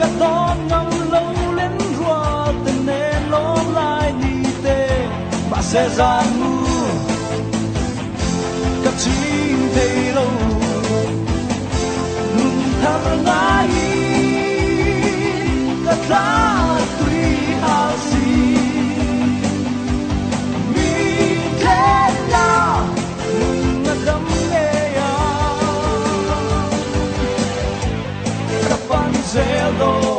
cả to ngâm lâu lên rùa tình nên nó lại đi tê bà sẽ ra mu các chim thấy lâu nung thắm ngái các lá tuy ao gì mi thế nào nung ngất đắm nghe các fan dễ lo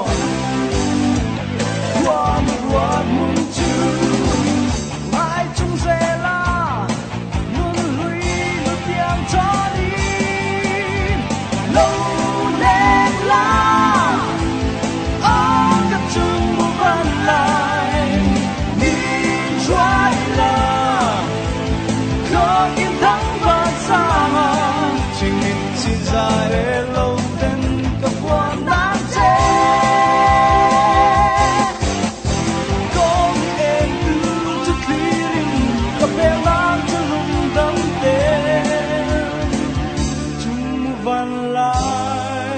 qua muốn chưa ai chung dễ la luôn lùi luôn tiếng cho đi lâu đêm la các chung vẫn lại nhìn trói là có chiến thắng và xa mà chỉ nhìn xin dài để lâu tên các quan đáng chê có em từ trước khi gặp em lang cho lung đắm tên chung vẫn lại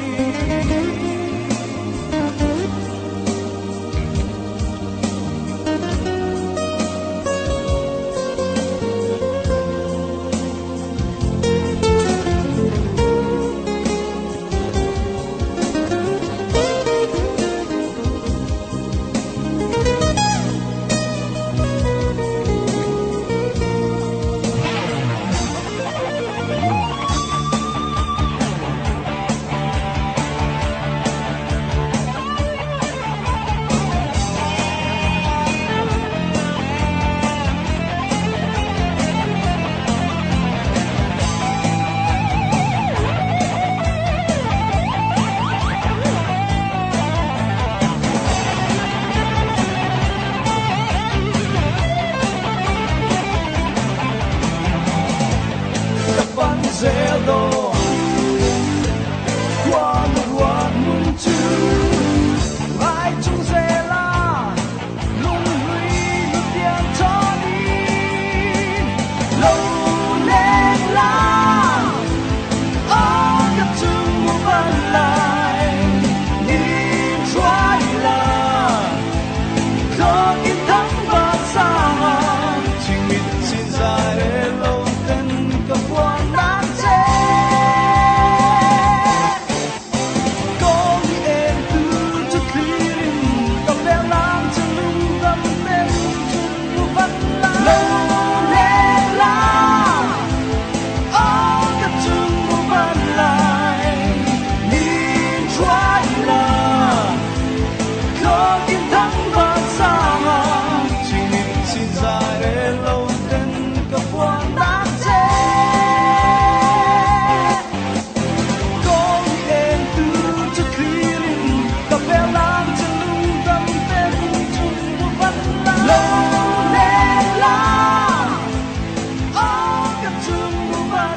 dễ lo qua một loạt muốn chưa ai chung dễ la luôn lùi luôn tiếng cho đi lâu lên la các chung vẫn lại nhìn trói là có chiến thắng và xa mà chỉ mình xin dài để lâu tên các quan đáng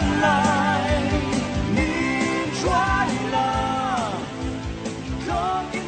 Come